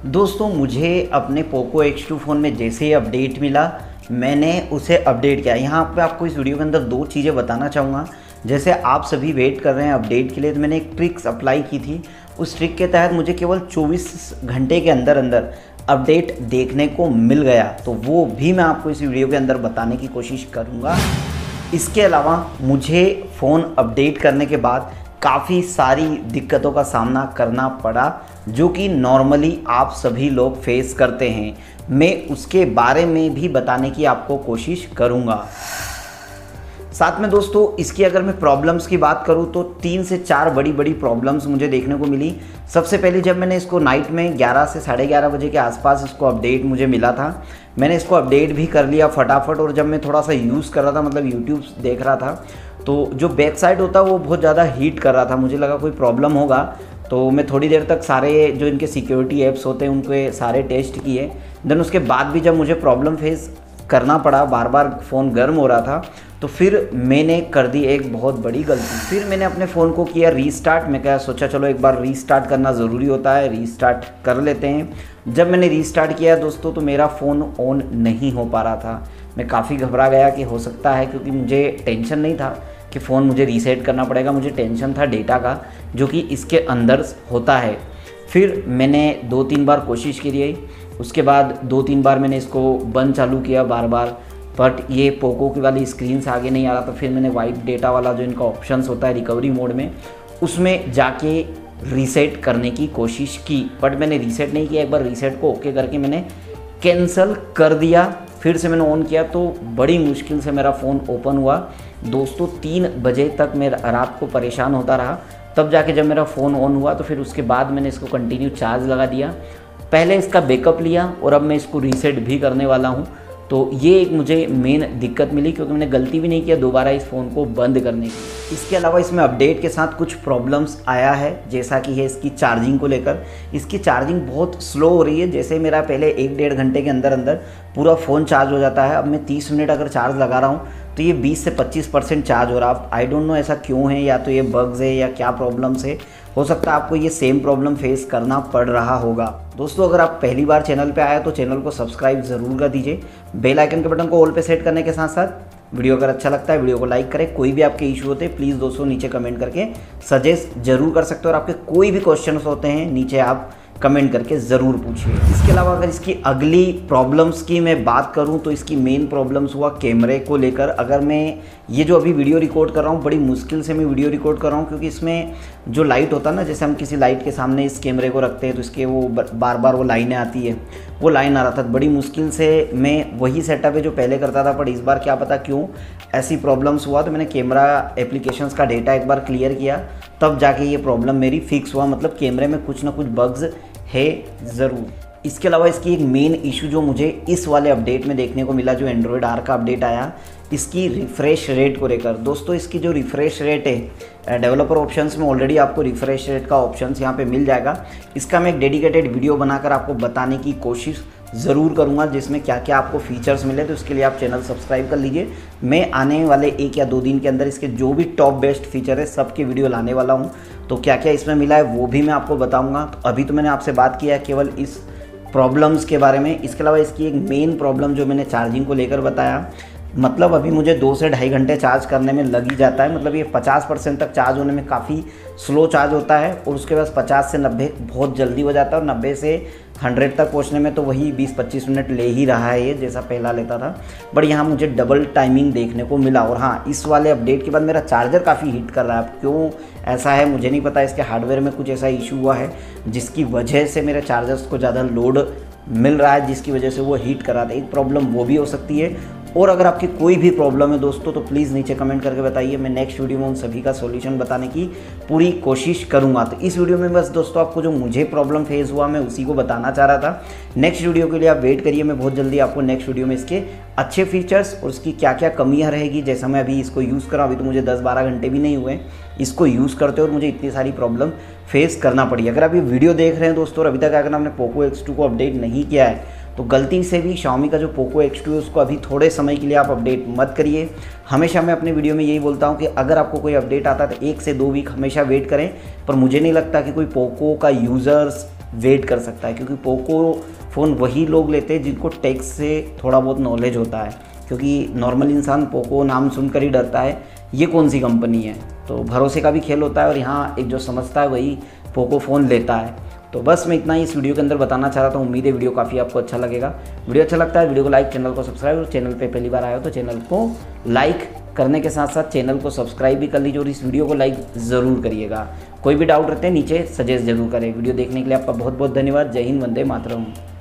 दोस्तों मुझे अपने पोको X2 फ़ोन में जैसे ही अपडेट मिला मैंने उसे अपडेट किया। यहाँ पे आपको इस वीडियो के अंदर दो चीज़ें बताना चाहूँगा। जैसे आप सभी वेट कर रहे हैं अपडेट के लिए, तो मैंने एक ट्रिक्स अप्लाई की थी। उस ट्रिक के तहत मुझे केवल 24 घंटे के अंदर अंदर अपडेट देखने को मिल गया, तो वो भी मैं आपको इस वीडियो के अंदर बताने की कोशिश करूँगा। इसके अलावा मुझे फ़ोन अपडेट करने के बाद काफ़ी सारी दिक्कतों का सामना करना पड़ा, जो कि नॉर्मली आप सभी लोग फेस करते हैं। मैं उसके बारे में भी बताने की आपको कोशिश करूँगा। साथ में दोस्तों इसकी अगर मैं प्रॉब्लम्स की बात करूँ तो 3 से 4 बड़ी बड़ी प्रॉब्लम्स मुझे देखने को मिली। सबसे पहले जब मैंने इसको नाइट में 11 से 11:30 बजे के आसपास इसको अपडेट मुझे मिला था, मैंने इसको अपडेट भी कर लिया फटाफट। और जब मैं थोड़ा सा यूज़ कर रहा था, मतलब यूट्यूब देख रहा था, तो जो बैक साइड होता है वो बहुत ज़्यादा हीट कर रहा था। मुझे लगा कोई प्रॉब्लम होगा, तो मैं थोड़ी देर तक सारे जो इनके सिक्योरिटी ऐप्स होते हैं उनके सारे टेस्ट किए। देन उसके बाद भी जब मुझे प्रॉब्लम फेस करना पड़ा, बार बार फ़ोन गर्म हो रहा था, तो फिर मैंने कर दी एक बहुत बड़ी गलती। फिर मैंने अपने फ़ोन को किया रीस्टार्ट। मैं क्या सोचा चलो एक बार रीस्टार्ट करना ज़रूरी होता है, रीस्टार्ट कर लेते हैं। जब मैंने रीस्टार्ट किया दोस्तों, तो मेरा फ़ोन ऑन नहीं हो पा रहा था। मैं काफ़ी घबरा गया कि हो सकता है, क्योंकि मुझे टेंशन नहीं था कि फ़ोन मुझे रीसेट करना पड़ेगा, मुझे टेंशन था डेटा का, जो कि इसके अंदर होता है। फिर मैंने 2-3 बार कोशिश की है। उसके बाद 2-3 बार मैंने इसको बंद चालू किया बार बार, बट ये पोको की वाली स्क्रीन से आगे नहीं आ रहा। तो फिर मैंने वाइप डेटा वाला जो इनका ऑप्शंस होता है रिकवरी मोड में, उसमें जाके रीसेट करने की कोशिश की, बट मैंने रीसेट नहीं किया। एक बार रीसेट को ओके करके मैंने कैंसिल कर दिया। फिर से मैंने ऑन किया तो बड़ी मुश्किल से मेरा फ़ोन ओपन हुआ। दोस्तों 3 बजे तक मैं रात को परेशान होता रहा, तब जाके जब मेरा फ़ोन ऑन हुआ, तो फिर उसके बाद मैंने इसको कंटिन्यू चार्ज लगा दिया। पहले इसका बैकअप लिया और अब मैं इसको रीसेट भी करने वाला हूँ। तो ये एक मुझे मेन दिक्कत मिली, क्योंकि मैंने गलती भी नहीं किया दोबारा इस फ़ोन को बंद करने की। इसके अलावा इसमें अपडेट के साथ कुछ प्रॉब्लम्स आया है, जैसा कि है इसकी चार्जिंग को लेकर। इसकी चार्जिंग बहुत स्लो हो रही है। जैसे मेरा पहले 1-1.5 घंटे के अंदर अंदर पूरा फ़ोन चार्ज हो जाता है, अब मैं 30 मिनट अगर चार्ज लगा रहा हूँ तो ये 20 से 25% चार्ज हो रहा है। आई डोंट नो ऐसा क्यों है, या तो ये बग्स है या क्या प्रॉब्लम्स है। हो सकता है आपको ये सेम प्रॉब्लम फेस करना पड़ रहा होगा। दोस्तों अगर आप पहली बार चैनल पे आए तो चैनल को सब्सक्राइब ज़रूर कर दीजिए। बेल आइकन के बटन को ऑल पे सेट करने के साथ साथ वीडियो अगर अच्छा लगता है वीडियो को लाइक करें। कोई भी आपके इशू होते हैं प्लीज़ दोस्तों नीचे कमेंट करके सजेस्ट जरूर कर सकते हो, और आपके कोई भी क्वेश्चन होते हैं नीचे आप कमेंट करके ज़रूर पूछिए। इसके अलावा अगर इसकी अगली प्रॉब्लम्स की मैं बात करूं तो इसकी मेन प्रॉब्लम्स हुआ कैमरे को लेकर। अगर मैं ये जो अभी वीडियो रिकॉर्ड कर रहा हूं, बड़ी मुश्किल से मैं वीडियो रिकॉर्ड कर रहा हूं, क्योंकि इसमें जो लाइट होता है ना, जैसे हम किसी लाइट के सामने इस कैमरे को रखते हैं तो इसके वो बार बार वो लाइनें आती है, वो लाइन आ रहा था। बड़ी मुश्किल से मैं वही सेटअप है जो पहले करता था, पर इस बार क्या पता क्यों ऐसी प्रॉब्लम्स हुआ। तो मैंने कैमरा एप्लीकेशंस का डेटा एक बार क्लियर किया, तब जाके ये प्रॉब्लम मेरी फिक्स हुआ। मतलब कैमरे में कुछ ना कुछ बग्स है ज़रूर। इसके अलावा इसकी एक मेन इशू जो मुझे इस वाले अपडेट में देखने को मिला, जो एंड्रॉयड आर का अपडेट आया, इसकी रिफ़्रेश रेट को लेकर। दोस्तों इसकी जो रिफ़्रेश रेट है, डेवलपर ऑप्शंस में ऑलरेडी आपको रिफ़्रेश रेट का ऑप्शंस यहाँ पे मिल जाएगा। इसका मैं एक डेडिकेटेड वीडियो बनाकर आपको बताने की कोशिश ज़रूर करूँगा, जिसमें क्या क्या आपको फीचर्स मिले। तो इसके लिए आप चैनल सब्सक्राइब कर लीजिए। मैं आने वाले 1 या 2 दिन के अंदर इसके जो भी टॉप बेस्ट फीचर है सबके वीडियो लाने वाला हूँ। तो क्या क्या इसमें मिला है वो भी मैं आपको बताऊँगा। तो अभी तो मैंने आपसे बात किया है केवल इस प्रॉब्लम्स के बारे में। इसके अलावा इसकी एक मेन प्रॉब्लम जो मैंने चार्जिंग को लेकर बताया, मतलब अभी मुझे 2 से ढाई घंटे चार्ज करने में लग ही जाता है। मतलब ये 50% तक चार्ज होने में काफ़ी स्लो चार्ज होता है, और उसके बाद 50 से 90 बहुत जल्दी हो जाता है, और 90 से 100 तक पहुंचने में तो वही 20-25 मिनट ले ही रहा है ये, जैसा पहला लेता था। बट यहाँ मुझे डबल टाइमिंग देखने को मिला। और हाँ, इस वाले अपडेट के बाद मेरा चार्जर काफ़ी हीट कर रहा है। अब क्यों ऐसा है मुझे नहीं पता। इसके हार्डवेयर में कुछ ऐसा इशू हुआ है जिसकी वजह से मेरे चार्जर्स को ज़्यादा लोड मिल रहा है, जिसकी वजह से वो हीट कर रहा था। एक प्रॉब्लम वो भी हो सकती है। और अगर आपकी कोई भी प्रॉब्लम है दोस्तों, तो प्लीज़ नीचे कमेंट करके बताइए। मैं नेक्स्ट वीडियो में उन सभी का सॉल्यूशन बताने की पूरी कोशिश करूंगा। तो इस वीडियो में बस दोस्तों आपको जो मुझे प्रॉब्लम फेस हुआ मैं उसी को बताना चाह रहा था। नेक्स्ट वीडियो के लिए आप वेट करिए, मैं बहुत जल्दी आपको नेक्स्ट वीडियो में इसके अच्छे फीचर्स और उसकी क्या क्या कमियाँ रहेगी, जैसा मैं अभी इसको यूज़ कर रहा हूँ। अभी तो मुझे 10-12 घंटे भी नहीं हुए इसको यूज़ करते, और मुझे इतनी सारी प्रॉब्लम फेस करना पड़ी। अगर आप ये वीडियो देख रहे हैं दोस्तों और अभी तक अगर आपने पोको X2 को अपडेट नहीं किया है, तो गलती से भी Xiaomi का जो पोको X2 है उसको अभी थोड़े समय के लिए आप अपडेट मत करिए। हमेशा मैं अपने वीडियो में यही बोलता हूँ कि अगर आपको कोई अपडेट आता है तो 1 से 2 वीक हमेशा वेट करें। पर मुझे नहीं लगता कि कोई पोको का यूज़र्स वेट कर सकता है, क्योंकि पोको फ़ोन वही लोग लेते हैं जिनको टेक से थोड़ा बहुत नॉलेज होता है, क्योंकि नॉर्मल इंसान पोको नाम सुनकर ही डरता है, ये कौन सी कंपनी है। तो भरोसे का भी खेल होता है और यहाँ एक जो समझता है वही पोको फ़ोन लेता है। तो बस मैं इतना ही इस वीडियो के अंदर बताना चाह रहा था। उम्मीद है वीडियो काफ़ी आपको अच्छा लगेगा। वीडियो अच्छा लगता है वीडियो को लाइक, चैनल को सब्सक्राइब, और चैनल पे पहली बार आए हो तो चैनल को लाइक करने के साथ साथ चैनल को सब्सक्राइब भी कर लीजिए और इस वीडियो को लाइक ज़रूर करिएगा। कोई भी डाउट रहते हैं नीचे सजेस्ट जरूर करें। वीडियो देखने के लिए आपका बहुत बहुत धन्यवाद। जय हिंद, वंदे मातरम।